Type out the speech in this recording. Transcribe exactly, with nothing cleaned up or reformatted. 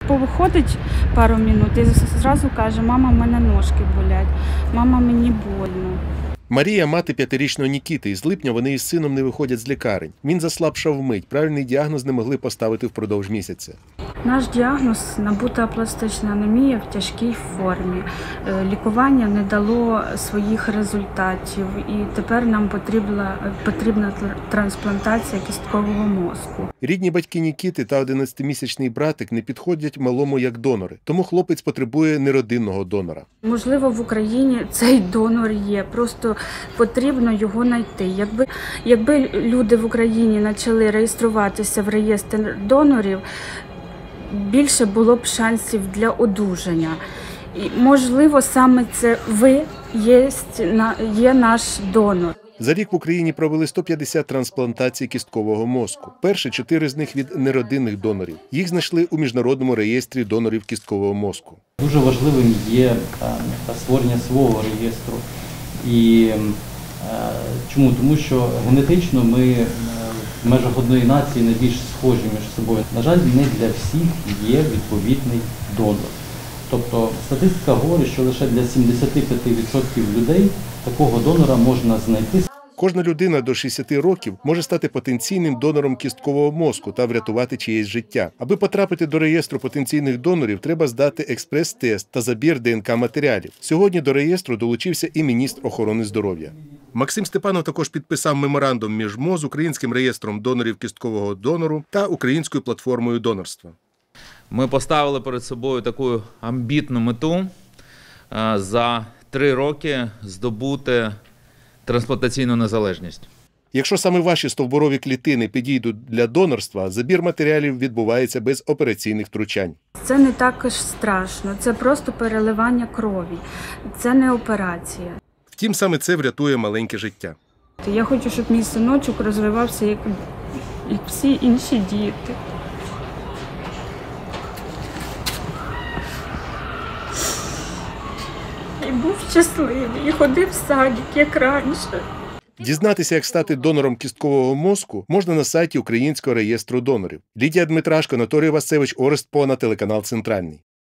повиходить пару минут і зразу каже: мама, в мене ножки болять, мама, мені больно. Марія – мати п'ятирічного Нікіти. Із липня вони із сином не виходять з лікарень. Він заслабшав вмить. Правильний діагноз не могли поставити впродовж місяця. Наш діагноз – набута пластична анемія в тяжкій формі. Лікування не дало своїх результатів, і тепер нам потрібна, потрібна трансплантація кісткового мозку. Рідні батьки Нікіти та одинадцятимісячний братик не підходять малому як донори, тому хлопець потребує неродинного донора. Можливо, в Україні цей донор є, просто потрібно його знайти. Якби, якби люди в Україні почали реєструватися в реєстр донорів, більше було б шансів для одужання. І, можливо, саме це ви є, є наш донор. За рік в Україні провели сто п'ятдесят трансплантацій кісткового мозку. Перші чотири з них від неродинних донорів. Їх знайшли у Міжнародному реєстрі донорів кісткового мозку. Дуже важливим є створення свого реєстру. І чому? Тому що генетично ми в межах одної нації найбільш схожі між собою. На жаль, не для всіх є відповідний донор. Тобто статистика говорить, що лише для сімдесяти п'яти відсотків людей такого донора можна знайти. Кожна людина до шістдесяти років може стати потенційним донором кісткового мозку та врятувати чиєсь життя. Аби потрапити до реєстру потенційних донорів, треба здати експрес-тест та забір ДНК-матеріалів. Сьогодні до реєстру долучився і міністр охорони здоров'я. Максим Степанов також підписав меморандум між МОЗ, Українським реєстром донорів кісткового донору та Українською платформою донорства. Ми поставили перед собою таку амбітну мету за три роки здобути трансплантаційну незалежність. Якщо саме ваші стовбурові клітини підійдуть для донорства, забір матеріалів відбувається без операційних втручань. Це не також страшно, це просто переливання крові, це не операція. Втім, саме це врятує маленьке життя. Я хочу, щоб мій синочок розвивався, як, як всі інші діти. І був щасливий, і ходив в садик, як раніше. Дізнатися, як стати донором кісткового мозку, можна на сайті Українського реєстру донорів. Лідія Дмитрашко, Анатолій Васевич, Орест Пона, телеканал «Центральний».